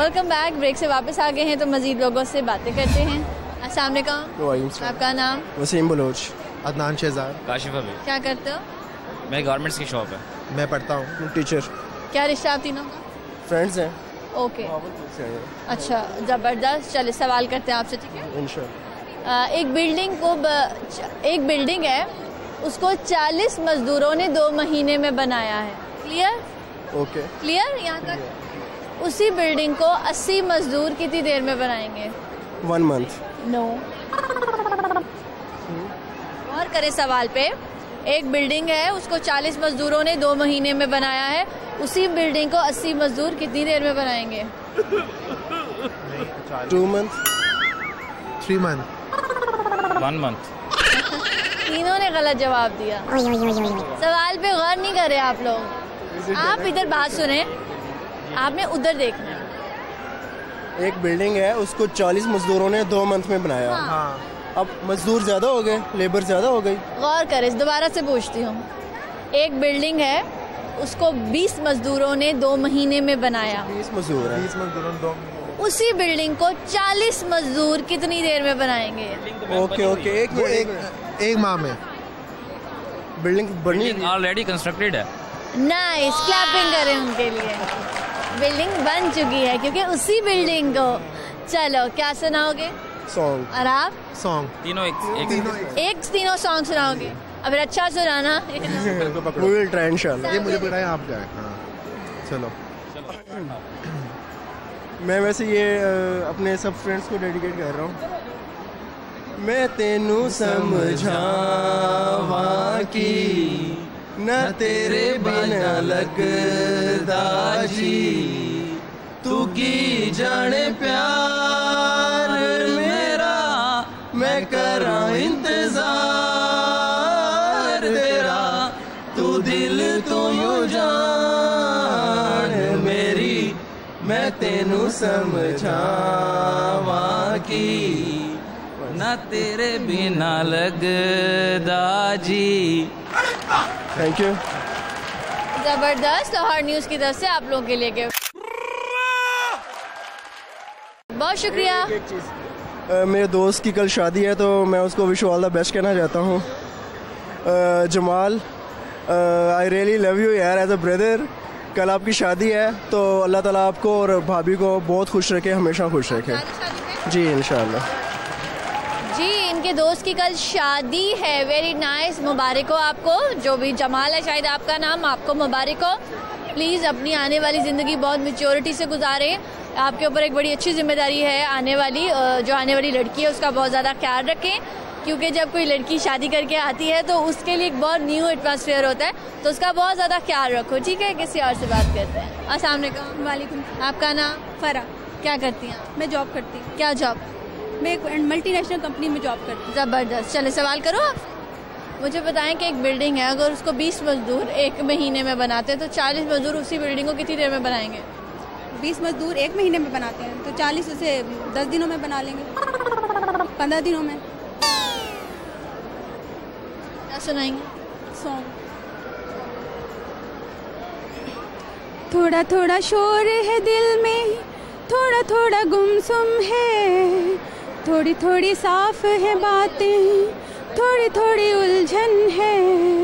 Welcome back. Break से वापस आ गए हैं तो मजीद लोगों से बातें करते हैं। अस्सलाम वालेकुम। आपका नाम? वसीम बलोच। अदनान शहजाद। काशिफ अभी। क्या करते हो? मैं गारमेंट्स की शॉप है। मैं पढ़ता हूँ। टीचर। क्या रिश्ता आप तीनों का? फ्रेंड्स हैं। ओके, अच्छा, ज़बरदस्त। चलिए सवाल करते हैं आपसे, ठीक है? इंशाल्लाह। एक बिल्डिंग है, उसको 40 मजदूरों ने 2 महीने में बनाया है। क्लियर? ओके, क्लियर यहाँ तक? उसी बिल्डिंग को 80 मजदूर कितनी देर में बनाएंगे? 1 मंथ। नो। और करें सवाल पे। एक बिल्डिंग है, उसको 40 मजदूरों ने 2 महीने में बनाया है, उसी बिल्डिंग को 80 मजदूर कितनी देर में बनाएंगे? 2 मंथ। 3 मंथ। 1 मंथ। तीनों ने गलत जवाब दिया। सवाल पे गौर नहीं कर रहे आप लोग। आप इधर बात सुने, आपने उधर देखना है। एक बिल्डिंग है, उसको 40 मजदूरों ने 2 मंथ में बनाया। हाँ। अब मजदूर ज्यादा हो गए, लेबर ज्यादा हो गई। गौर करें, दोबारा से पूछती हूँ। एक बिल्डिंग है, उसको 20 मजदूरों ने 2 महीने में बनाया। 20 मजदूर हैं। 20 मजदूरों ने 2 महीने। उसी बिल्डिंग को 40 मजदूर कितनी देर में बनाएंगे? ओके, एक माह में। बिल्डिंग बनी ऑलरेडी कंस्ट्रक्टेड है। नाइस, क्लैपिंग करें उनके लिए। बिल्डिंग बन चुकी है क्योंकि उसी बिल्डिंग को। चलो, क्या सुनाओगे? सॉन्ग। और आप? सॉन्ग। तीनों तीनों सॉन्ग सुनाओगे? अब अच्छा सुनाना। We will try इंशाल्लाह। ये मुझे बताएं आप जाए। हाँ, चलो। मैं वैसे ये अपने सब फ्रेंड्स को डेडिकेट कर रहा हूँ। मैं तेनू समझावा की न तेरे बिना लगदा जी, तू की जाने प्यार मेरा, मैं करा इंतजार तेरा, तू दिल तू यूं जान मेरी, मैं तेनू समझावा की ना तेरे बिना लगदा जी। Thank you. जबरदस्त। लाहौर न्यूज़ की तरफ से आप लोगों के लिए बहुत शुक्रिया। एक चीज़, मेरे दोस्त की कल शादी है तो मैं उसको विश ऑल द बेस्ट कहना चाहता हूँ। Jamal, I really love you यार, एज अ ब्रदर। कल आपकी शादी है तो अल्लाह ताला आपको और भाभी को बहुत खुश रखे, हमेशा खुश रखे। जी इंशाल्लाह। जी, इनके दोस्त की कल शादी है। वेरी नाइस, मुबारक हो आपको। जो भी जमाल है शायद आपका नाम, आपको मुबारक हो। प्लीज़ अपनी आने वाली ज़िंदगी बहुत मैच्योरिटी से गुजारें। आपके ऊपर एक बड़ी अच्छी जिम्मेदारी है आने वाली, जो आने वाली लड़की है उसका बहुत ज़्यादा ख्याल रखें, क्योंकि जब कोई लड़की शादी करके आती है तो उसके लिए एक बहुत न्यू एटमॉस्फेयर होता है, तो उसका बहुत ज़्यादा ख्याल रखो, ठीक है? किसी और से बात करते हैं। अस्सलाम वालेकुम। आपका नाम? फरा। क्या करती हैं? मैं जॉब करती हूँ। क्या जॉब? मैं एक मल्टीनेशनल कंपनी में जॉब करती हूँ। ज़बरदस्त। चले सवाल करो आप। मुझे बताएं कि एक बिल्डिंग है, अगर उसको 20 मजदूर 1 महीने में बनाते हैं तो 40 मजदूर उसी बिल्डिंग को कितनी देर में बनाएंगे? 20 मजदूर 1 महीने में बनाते हैं तो 40 उसे 10 दिनों में बना लेंगे, 15 दिनों में। क्या सुनाएंगे? सॉन्ग। थोड़ा थोड़ा शोर है दिल में, थोड़ा थोड़ा गुमसुम है, थोड़ी थोड़ी साफ है बातें, थोड़ी थोड़ी उलझन है।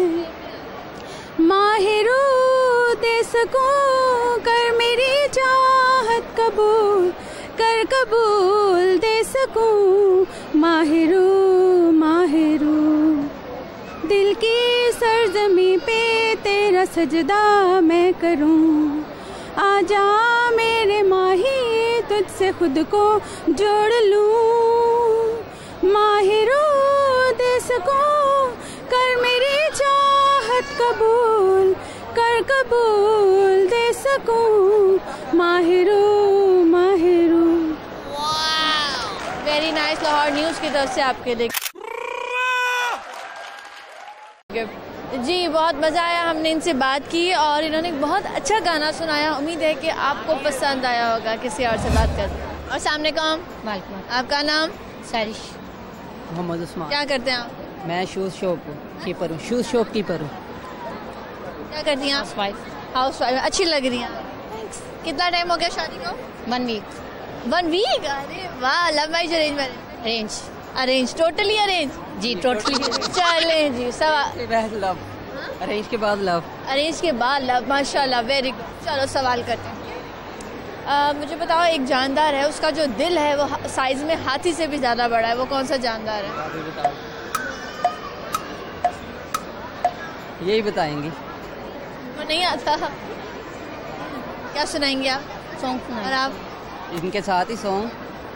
माहिरू दे सकूं कर मेरी चाहत कबूल, कर कबूल दे सकूं। माहिरू माहिरू दिल की सरजमी पे तेरा सजदा मैं करूं। आजा मेरे माही तुझसे खुद को जोड़ लूं। माहिरू दे सकूं कर मेरी चाहत कबूल, कर कबूल दे सकूं। माहिरू माहिरू। Very nice. लाहौर न्यूज़ की तरफ से आपके लिए जी बहुत मज़ा आया। हमने इनसे बात की और इन्होंने बहुत अच्छा गाना सुनाया। उम्मीद है कि आपको पसंद आया होगा। किसी और से बात करते हैं। और सामने कौन? आपका नाम? सारिश मोहम्मद उस्मान। क्या करते हैं आप? मैं शूज़ शॉप कीपर हूँ। शूज़ शॉप कीपर हूँ। क्या करती हैं आप? Housewife. अच्छी लग रही हैं। थैंक्स। कितना टाइम हो गया शादी को? 1 वीक 1 वीक? अरे वाह, love marriage arrange marriage? Range arrange, totally arrange? जी टोटली चलें जी, सवाल। लव अरेंज के बाद लव अरेंज के बाद लव, माशाल्लाह, वेरी गुड। चलो सवाल करते हैं। मुझे बताओ, एक जानदार है, उसका जो दिल है वो साइज में हाथी से भी ज्यादा बड़ा है, वो कौन सा जानदार है? यही बताएंगी। वो नहीं आता। क्या सुनाएंगे आप? सॉन्ग और आप? इनके साथ ही सॉन्ग।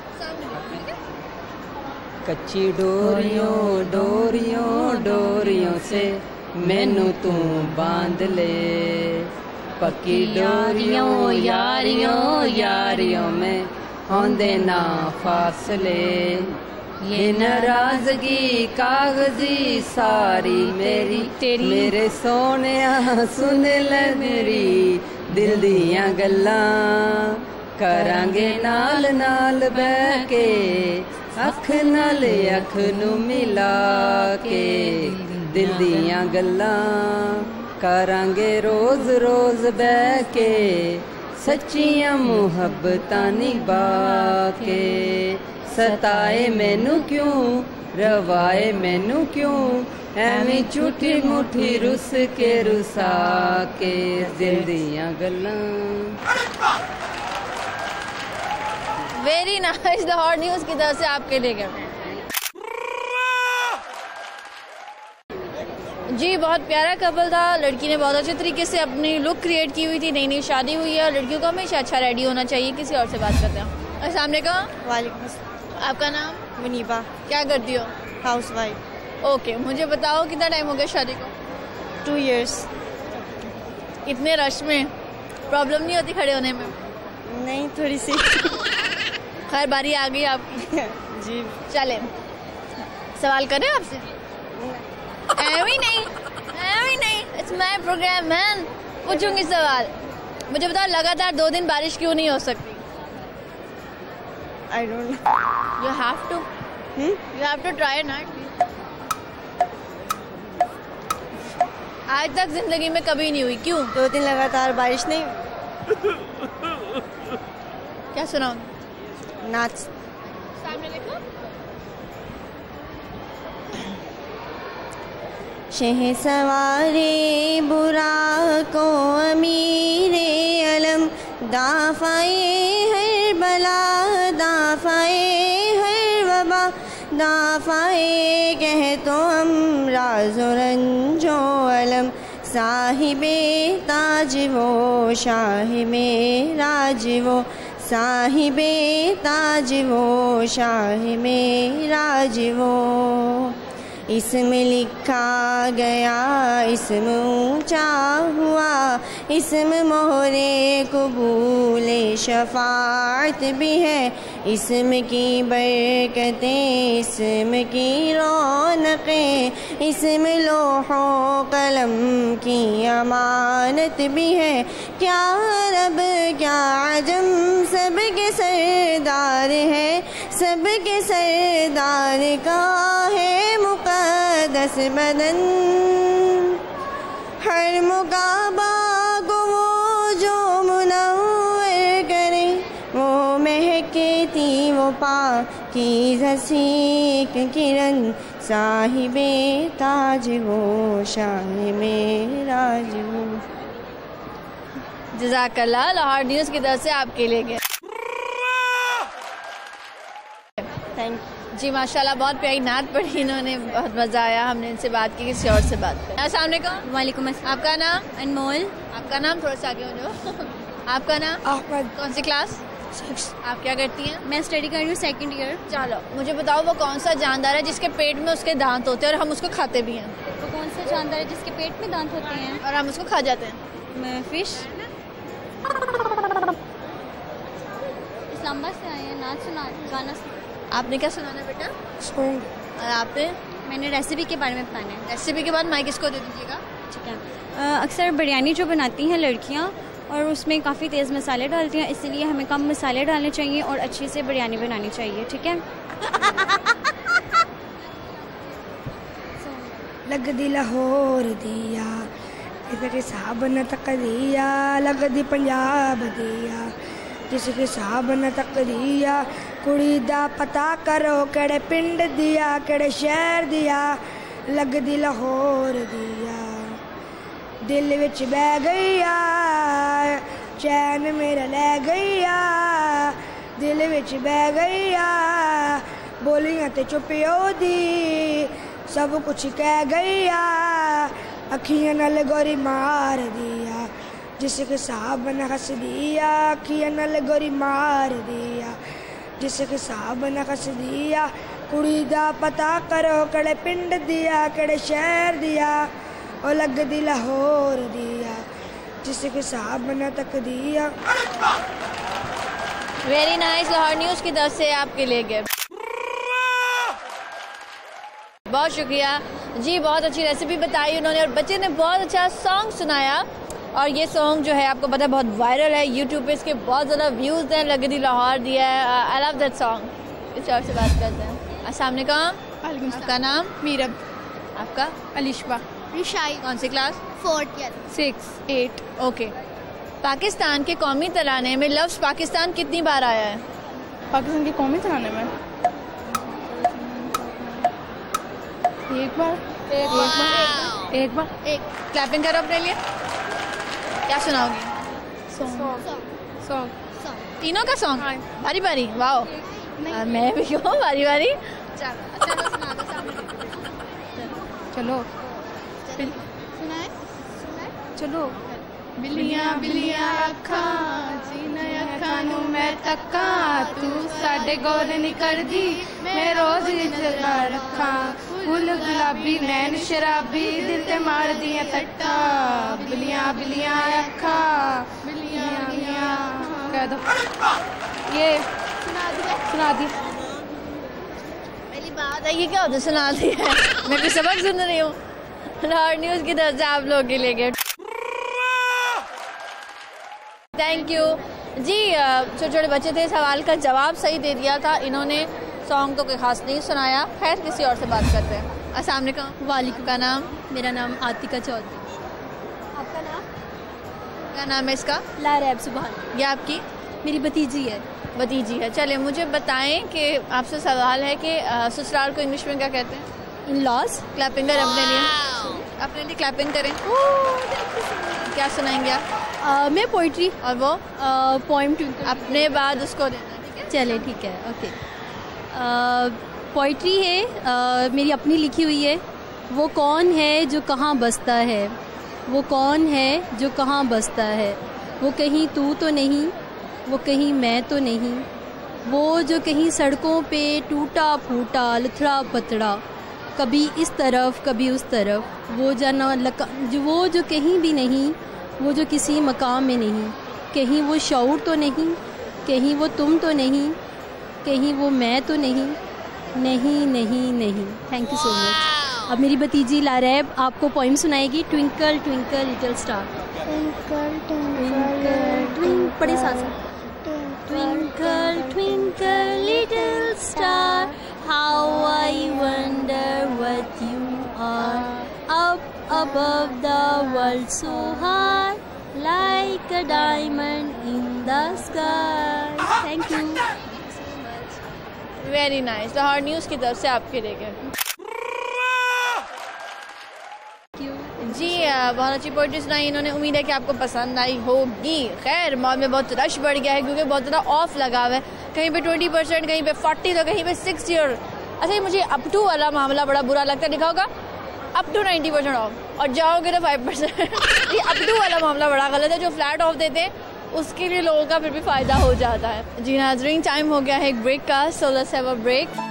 कच्ची डोरियों डोरियों डोरियों से मैनू तू बांध ले, पक्की डोरियों यारियों यारियों में होंदे ना फासले, ये नाराजगी कागजी सारी मेरी तेरी, मेरे सोनिया सुन ले मेरी दिल दियां गल्लां, करांगे नाल नाल बह के अख नाल अख नू मिला के, दिल दियां गल्लां करांगे रोज रोज बह के, सच्चियां मुहब्बतां निभा के, सताए मैनू क्यों रवाए मैनू क्यों, एवें झूठी मुठी रुस के रुसा के, दिल दियां गल्लां। Very nice. लाहौर न्यूज़ की तरफ से आपके लिए गए जी। बहुत प्यारा कपल था, लड़की ने बहुत अच्छे तरीके से अपनी लुक क्रिएट की हुई थी, नई नई शादी हुई है और लड़कियों को हमेशा अच्छा रेडी होना चाहिए। किसी और से बात करते हैं। अस्सलाम वालेकुम। वालेकुम अस्सलाम। आपका नाम? मुनीबा। क्या करती हो? House wife. ओके, मुझे बताओ कितना टाइम हो गया शादी को? 2 years। इतने रश में प्रॉब्लम नहीं होती खड़े होने में? नहीं, थोड़ी सी। खैर, बारी आ गई आपकी। जी चले सवाल करें आपसे? एवी नहीं, इट्स माय प्रोग्राम मैन। पूछूंगी सवाल। मुझे बताओ, लगातार 2 दिन बारिश क्यों नहीं हो सकती? I don't know. You have to try not. आज तक जिंदगी में कभी नहीं हुई, क्यों? 2 दिन लगातार बारिश नहीं हुई। क्या सुनाऊं? नाच। सामने देखो। शहसवारे बुरा को अमीरे अलम, दाफ़ाए हर बला दाफ़ाए हर वबा, दाफ़ाए कह तो अमराज़ो रंजो अलम, साहिबे ताज वो शाहिबे राज वो, साहिबे ताज वो शाहिबे राज वो, इसम लिखा गया इसम ऊंचा हुआ, इसम मोहरे कबूले शफाअत भी है, इसम की बरकतें इसम की रौनकें, इसम लोहो कलम की अमानत भी है, क्या रब क्या अजम सबके सरदार है, सबके सरदार का है मुक़द्दस बदन, हर मुकाबा को वो जो मुनव्वर करे, वो महकती वो पाकीज़ा सीक किरण, साहिबे ताज वो शाहिबे राज वो। जज़ाकल्लाह। लाहौर न्यूज़ की तरफ से आपके लिए गए। थैंक जी, माशाल्लाह, बहुत प्यारी नात पढ़ी इन्होंने, बहुत मज़ा आया। हमने इनसे बात की, किसी और से बात करें। अस्सलाम वालेकुम। वालेकुम अस्सलाम। आपका नाम? अनमोल। आपका नाम? थोड़ा सा आगे हो जाओ। आपका नाम? अहमद। कौन सी क्लास? 6। आप क्या करती हैं? मैं स्टडी कर रही हूँ 2nd ईयर। चलो मुझे बताओ, वो कौन सा जानदार है जिसके पेट में उसके दांत होते हैं और हम उसको खाते भी हैं? वो कौन सा जानदार है जिसके पेट में दांत होते हैं और हम उसको खा जाते हैं? फिश। इस्लामाबाद से आए हैं, नाच सुना गाना सुना। आपने क्या सुनाना है बेटा? और आपने? मैंने रेसिपी के बारे में बताना है। रेसिपी के बाद माइक इसको दे दीजिएगा। ठीक है। अक्सर बिरयानी जो बनाती हैं लड़कियाँ और उसमें काफ़ी तेज़ मसाले डालती हैं, इसलिए हमें कम मसाले डालने चाहिए और अच्छी से बिरयानी बनानी चाहिए। ठीक है। लगदी लाहौर दिया इसके साहब न तकदिया लगदी पंजाब दिया जिसके साहब न तकदिया कुड़ी दा पता करो केड़े पिंड दिया केड़े शहर दिया लगदी लाहौर दिया दिल विच बह गईया चैन मेरा ले गईया दिल विच बह गईया बोलियां ते चुपियो दी सब कुछ कह गईया अखियां नल गोरी मार दिया जिसके साहब न हस दिया अखियां नल गोरी मार दिया जिसके साहब न हस दिया कुड़ी दा पता करो केड़े पिंड दिया केड़े शहर दिया ओ लगदी लाहौर दिया जिसके साहब न तक दिया। Very nice. लाहौर न्यूज़ की तरफ से आपके लिए गिफ्ट। बहुत शुक्रिया जी, बहुत अच्छी रेसिपी बताई उन्होंने और बच्चे ने बहुत अच्छा सॉन्ग सुनाया और ये सॉन्ग जो है आपको पता है बहुत वायरल है यूट्यूब पे, इसके बहुत ज़्यादा व्यूज़ हैं। लगदी लाहौर दिया है, आई लव दैट सॉन्ग। इस और से बात करते हैं। अस्सलाम वालेकुम। आपका नाम? मीरब। आपका? अलिशबा। रिशाई। कौन सी क्लास? 4th 6 8 okay. पाकिस्तान के कौमी तराने में लफ्ज़ पाकिस्तान कितनी बार आया है? पाकिस्तान के कौमी तराने में एक बार। क्लैपिंग करो अपने लिए। क्या सुनाओगी? सॉन्ग तीनों का सॉन्ग? बारी बारी। वाओ, मैं भी हूँ बारी बारी। चलो चलो। बिल्लियां बिल्लियां अखा जीना अखा नू मैं तक्का तू साडे गौर नहीं करदी मैं रोज जगा रखा फुल गुलाबी नैन शराबी दिल ते मार दिया तट्टा बिल्लियां बिल्लियां अखा बिल्लियां बिल्लियां कह दो। ये सुना दी पहली बात है, ये क्या होता है सुना दिया? मैं भी सबक सुन रही हूँ। लाहौर न्यूज़ की तरफ से आप लोगों के लिए गिफ्ट। थैंक यू जी। छोटे छोटे बच्चे थे, सवाल का जवाब सही दे दिया था इन्होंने। सॉन्ग तो कोई खास नहीं सुनाया। खैर किसी और से बात करते हैं। अस्सलाम वालेकुम। वालेकुम। का नाम? मेरा नाम आतिका चौधरी। आपका नाम? क्या नाम है इसका? लारैब सुबहान। ये आपकी? मेरी भतीजी है। भतीजी है। चलिए मुझे बताएं कि आपसे सवाल है कि ससुराल को इंग्लिश में क्या कहते हैं? In laws. क्लैपिंग करें अपने लिए क्लैपिंग करें। क्या सुनाएंगे आप? मैं पोइट्री और वो पोइम अपने बाद उसको देना, ठीक है? चले ठीक है, ओके। पोइट्री है मेरी अपनी लिखी हुई है। वो कौन है जो कहाँ बसता है, वो कौन है जो कहाँ बसता है, वो कहीं तू तो नहीं, वो कहीं मैं तो नहीं, वो जो कहीं सड़कों पे टूटा फूटा लथड़ा पतड़ा, कभी इस तरफ कभी उस तरफ, वो जो कहीं भी नहीं, वो जो किसी मकाम में नहीं, कहीं वो शऊर तो नहीं, कहीं वो तुम तो नहीं, कहीं वो मैं तो नहीं, नहीं नहीं नहीं। Thank you so much. अब मेरी भतीजी लारैब आपको पोइम सुनाएगी, twinkle twinkle little star. Twinkle twinkle बड़े साथ Twinkle, twinkle, little star, how I wonder what you are. Up above the world so high, like a diamond in the sky. Thank you. Very nice. Lahore news की तरफ से आपके लिए gift. जी बहुत अच्छी poetry सुनाई इन्होंने। उम्मीद है कि आपको पसंद आई होगी। खैर मॉल में बहुत रश बढ़ गया है क्योंकि बहुत ज़्यादा ऑफ लगा हुआ है। कहीं पे 20%, कहीं पे 40, तो कहीं पे 60 और अच्छा मुझे अप टू वाला मामला बड़ा बुरा लगता है। लिखा होगा अप टू 90% ऑफ और जाओगे तो 5%। ये अप टू वाला मामला बड़ा गलत है। जो फ्लैट ऑफ देते हैं उसके लिए लोगों का फिर भी फ़ायदा हो जाता है। जी नाज़रीन, टाइम हो गया है एक ब्रेक का, so let's have a break.